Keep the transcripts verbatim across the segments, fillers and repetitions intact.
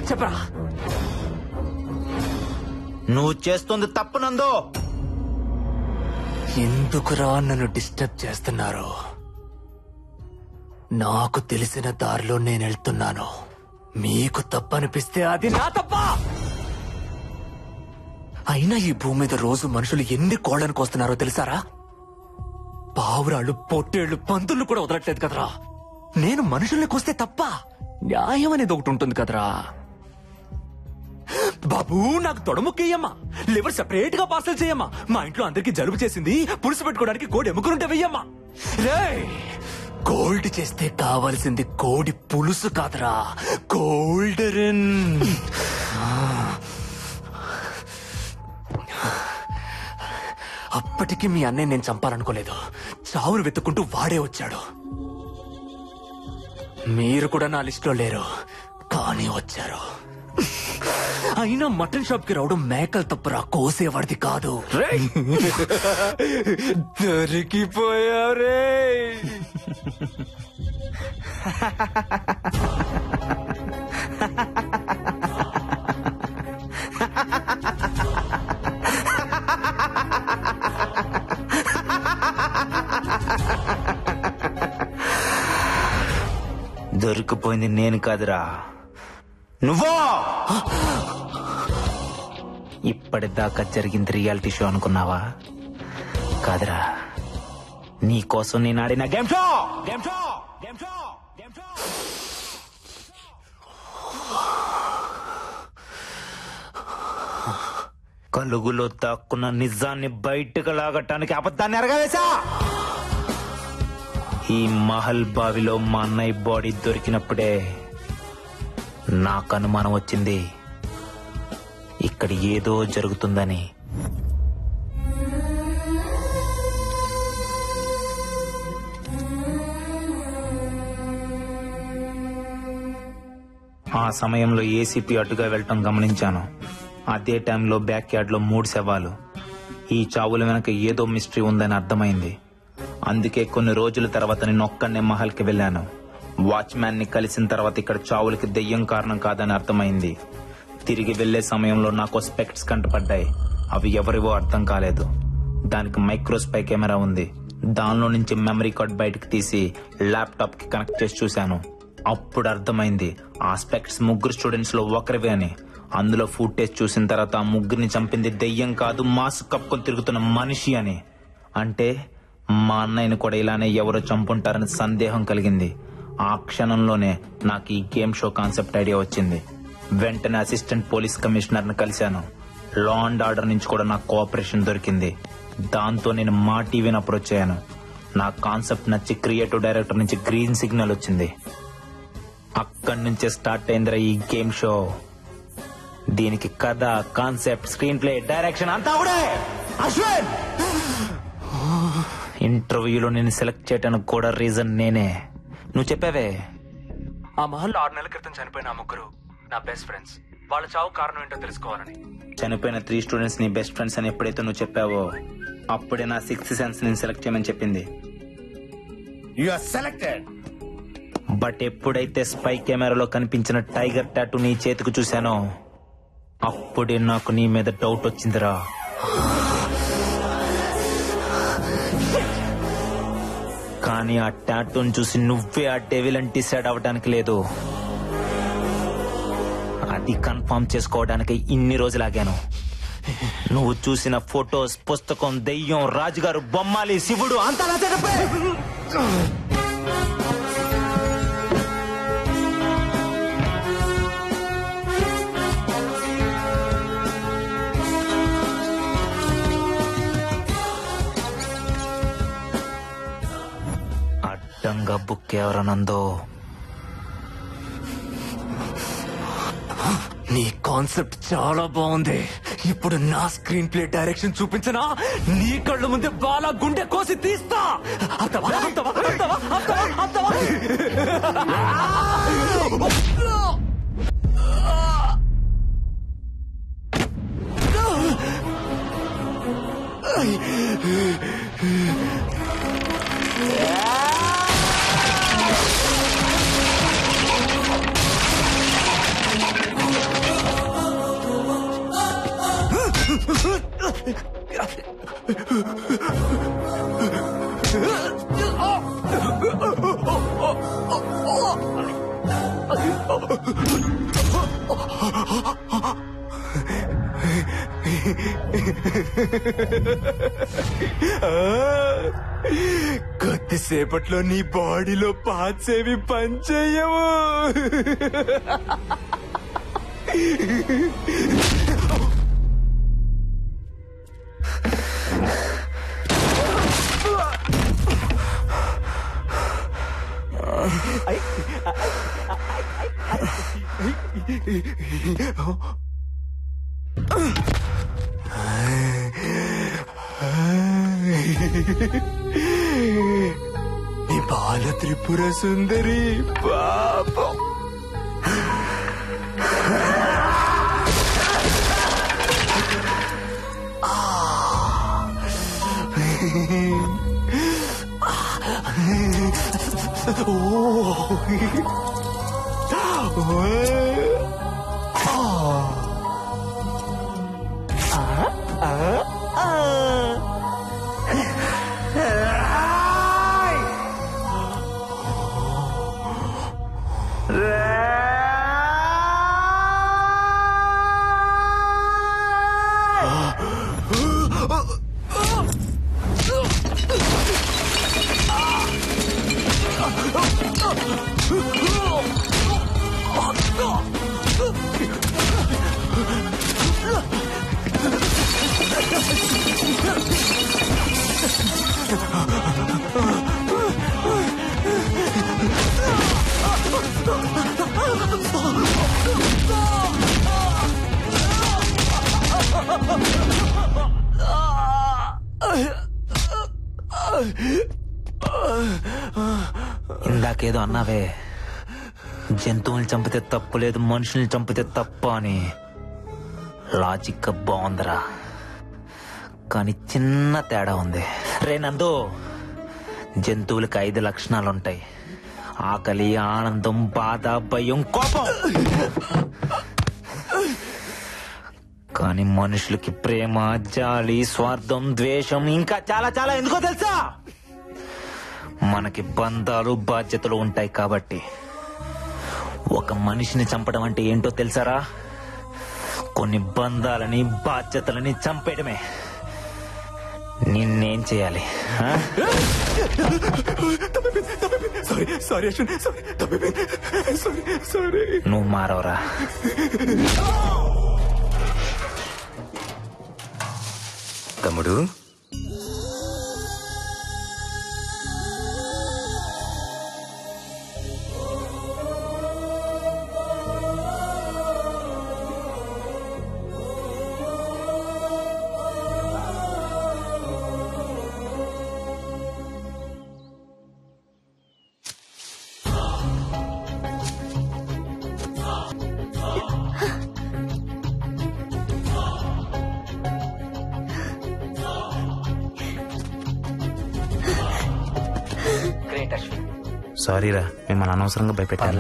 చెప్పరా. నువ్వు చేస్తుంది తప్పు నందు. ఎందుకురా నన్ను డిస్టర్బ్ చేస్తున్నారు? నాకు తెలిసిన దారిలో నేను వెళ్తున్నాను. మీకు తప్పనిపిస్తే అది నా తప్ప. అయినా ఈ భూమి మీద రోజు మనుషులు ఎన్ని కోళ్లను కోస్తున్నారో తెలుసారా? పావురాళ్ళు, పొట్టేళ్లు, పందులు కూడా వదలట్లేదు కదరా. నేను మనుషుల్ని కోస్తే తప్ప? న్యాయం అనేది ఒకటి ఉంటుంది కదరా. బాబు నాకు తొడముక్కయ్యమ్మా, లివర్ సెపరేట్ గా పార్సల్ చేయమ్మా. మా ఇంట్లో అందరికి జలుబు చేసింది, పులుసు పెట్టుకోవడానికి కోడి ఎముకలుంటే వెయ్యమ్మా. రే, గోల్డ్ చేస్తే కావాల్సింది కోడి పులుసు కాదురా, గోల్డెన్. అప్పటికి మీ అన్నయ్య నేను చంపాలనుకోలేదు. చావును వెతుక్కుంటూ వాడే వచ్చాడు. మీరు కూడా నా లిస్ట్ లో లేరు, కానీ వచ్చారు. అయినా మటన్ షాప్ కి రావడం మేకలు తప్పురా, కోసేవాడిది కాదు. దొరికిపోయారే. దొరికిపోయింది నేను కాదురా, నువ్వో. ఇప్పటిదాకా జరిగింది రియాలిటీ షో అనుకున్నావా? కాదురా, నీ కోసం నేను ఆడిన game show. Game show game show game show కలుగులో దాక్కున్న నిజాన్ని బయటకు లాగటానికి అబద్ధాన్ని ఎరగవేశా. ఈ మహల్ బావిలో మా అన్నయ్య బాడీ దొరికినప్పుడే నాకు అనుమానం వచ్చింది, ఇక్కడ ఏదో జరుగుతుందని. ఆ సమయంలో ఏసీపీ అటుగా వెళ్ళటం గమనించాను. అదే టైంలో బ్యాక్ యార్డ్ లో మూడు శవాలు. ఈ చావుల వెనక ఏదో మిస్టరీ ఉందని అర్థమైంది. అందుకే కొన్ని రోజుల తర్వాత నేను ఒక్కనే మహల్ కి వెళ్ళాను. వాచ్మ్యాన్ ని కలిసిన తర్వాత ఇక్కడ చావులకి దెయ్యం కారణం కాదని అర్థమైంది. తిరిగి వెళ్లే సమయంలో నాకు స్పెక్ట్స్ కంటపడ్డాయి. అవి ఎవరివో అర్థం కాలేదు. దానికి మైక్రోస్పై కెమెరా ఉంది. దానిలో నుంచి మెమరీ కార్డ్ బయటకు తీసి ల్యాప్టాప్ కి కనెక్ట్ చేసి చూశాను. అప్పుడు అర్థమైంది ఆ స్పెక్ట్స్ ముగ్గురు స్టూడెంట్స్ లో ఒకరివే అని. అందులో ఫుటేజ్ చూసిన తర్వాత ఆ ముగ్గురిని చంపింది దెయ్యం కాదు, మాస్క్ కప్పుకొని తిరుగుతున్న మనిషి అని. అంటే మా అన్నయ్యని కూడా ఇలానే ఎవరో చంపుంటారని సందేహం కలిగింది. ఆ క్షణంలోనే నాకు ఈ గేమ్ షో కాన్సెప్ట్ ఐడియా వచ్చింది. వెంటనే అసిస్టెంట్ పోలీస్ కమిషనర్ ని కలిశాను. లా అండ్ ఆర్డర్ నుంచి కూడా నాకు కోఆపరేషన్ దొరికింది. దాంతో నేను మా టీవీని అప్రోచ్ అయ్యాను. నా కాన్సెప్ట్ నచ్చి క్రియేటివ్ డైరెక్టర్ నుంచి గ్రీన్ సిగ్నల్ వచ్చింది. అక్కడి నుంచే స్టార్ట్ అయిందిరా ఈ గేమ్ షో. దీనికి కథ, కాన్సెప్ట్, స్క్రీన్ ప్లే, డైరెక్షన్ అంతా కూడా అశ్విన్. ఇంటర్వ్యూలో నేను సెలెక్ట్ చేయడానికి కూడా రీజన్ నేనే. నువ్వు చెప్పావే, ఆ మహల్లో ఆరు నెలల క్రితం చనిపోయిన ఆ ముగ్గురు నా బెస్ట్ ఫ్రెండ్స్. వాళ్ళ చావు కారణం ఏంటో తెలుసుకోవాలని. చనిపోయిన త్రీ స్టూడెంట్స్ నీ బెస్ట్ ఫ్రెండ్స్ అని ఎప్పుడైతే నువ్వు చెప్పావో అప్పుడే నా సిక్స్త్ సెన్స్ నేను సెలెక్ట్ చేయమని చెప్పింది. You are selected. బట్ ఎప్పుడైతే స్పై కెమెరాలో కనిపించిన టైగర్ టాటూ నీ చేతికి చూశానో అప్పుడే నాకు నీ మీద డౌట్ వచ్చిందిరా. కానీ ఆ టాటూని చూసి నువ్వే ఆ డెవిల్ అని డిసైడ్ అవ్వడానికి లేదు. అది కన్ఫర్మ్ చేసుకోవడానికి ఇన్ని రోజులు ఆగాను. నువ్వు చూసిన ఫొటోస్, పుస్తకం, దెయ్యం, రాజుగారు, బొమ్మాలి, శివుడు అంతా నా చెప్పే. అడ్డంగా బుక్ ఎవరనందో. నీ కాన్సెప్ట్ చాలా బాగుంది. ఇప్పుడు నా స్క్రీన్ ప్లే డైరెక్షన్ చూపించనా? నీ కళ్ళ ముందే బాలా గుండె కోసి తీస్తా. అత్తవా అత్తవా అత్తవా అత్తవా అత్తవా. కొద్దిసేపట్లో నీ బాడీలో పార్ట్స్ ఏవి పనిచేయవు. నీ బాల త్రిపుర సుందరి పాపం. ఇందాకేదో అన్నావే, జంతువుల్ని చంపితే తప్పు లేదు, మనుషుల్ని చంపితే తప్పు అని. లాజిక్ బాగుందిరా, కానీ చిన్న తేడా ఉంది. రే నందు, జంతువులకి ఐదు లక్షణాలుంటాయి: ఆకలి, ఆనందం, బాధ, భయం, కోపం. కానీ మనుషులకి ప్రేమ, జాలి, స్వార్థం, ద్వేషం, ఇంకా చాలా చాలా. ఎందుకో తెలుసా? మనకి బంధాలు, బాధ్యతలు ఉంటాయి కాబట్టి. ఒక మనిషిని చంపడం అంటే ఏంటో తెలుసారా? కొన్ని బంధాలని, బాధ్యతలని చంపేయడమే. నిన్నేం చేయాలి? నువ్వు మారవరా? తమ్ముడు, సారీరా, మిమ్మల్ని అనవసరంగా భయపెట్టాను.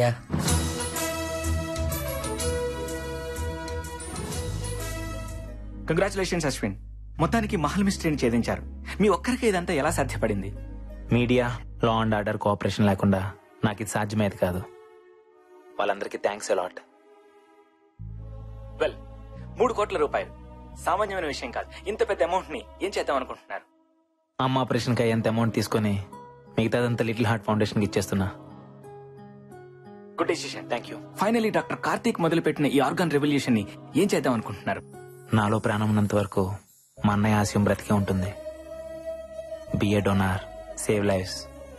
కంగ్రాచులేషన్స్ అశ్విన్, మొత్తానికి మహల్ మిస్టరీని ఛేదించారు. మీ ఒక్కరికి ఇదంతా ఎలా సాధ్యపడింది? Media, law and order cooperation లేకుండా నాకు ఇది సాధ్యమేది కాదు. వాళ్ళందరికీ థ్యాంక్స్ అలాట్. వెల్, మూడు కోట్ల రూపాయలు సామాన్యమైన విషయం కాదు. ఇంత పెద్ద అమౌంట్ ని ఏం చేద్దాం అనుకుంటున్నారు? అమ్మ ఆపరేషన్ కి అయ్యేంత అమౌంట్ తీసుకుని మిగతాదంతా లిటిల్ హార్ట్ ఫౌండేషన్ కి ఇచ్చేస్తున్నా. Good decision, thank you. Finally doctor Karthik మొదలుపెట్టిన ఈ ఆర్గాన్ రెవల్యూషన్ ని ఏం చేద్దాం అనుకుంటున్నారు? నాలో ప్రాణం ఉన్నంత వరకు మా అన్నయ్య ఆశయం బ్రతికే ఉంటుంది. Be a donor, save lives.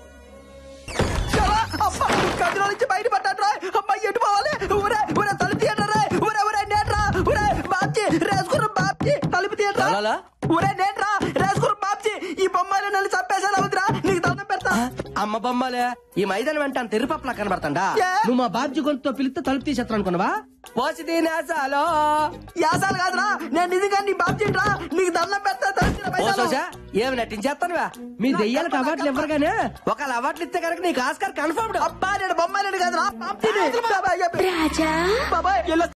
బయటపడ్డా అమ్మాయి ఎటు పోవాలి? ఊరే ఊరే తలుపు తీయట్రా, ఊరే ఊరే నేట్రా, ఊరే బాబ్జీ రేసుకున్న బాబ్జీ తలుపు తీయట్రా, ఊరే నేట్రా రేసుకున్న బాబ్జీ. ఈ బొమ్మలు నన్ను చంపేసాను అవుతురా, నీకు దండం పెడతా. అమ్మ బొమ్మలే, ఈ మైదానం వెంట తెరుపప్పులా కనబడతాడా? నువ్వు మా బాబ్జీ గొంతుతో పిలిస్తే తలుపు తీసేస్తాను అనుకున్నావా? పోసి తీనేసాలో యాసాలు కాదురా, నేను నిజంగా నీ బాబ్జీ రా, నీకు దండం పెడతా. ఏమి నటించేస్తానువా? మీ దెయ్యాలకు అవార్డులు ఇవ్వరుగానే, ఒకవేళ అవార్డులు ఇస్తే కనుక నీకు ఆస్కార్ కన్ఫర్మ్. అబ్బా నేను బొమ్మలేడు కాదురా, బాబ్జీని. రాజా బాబాయ్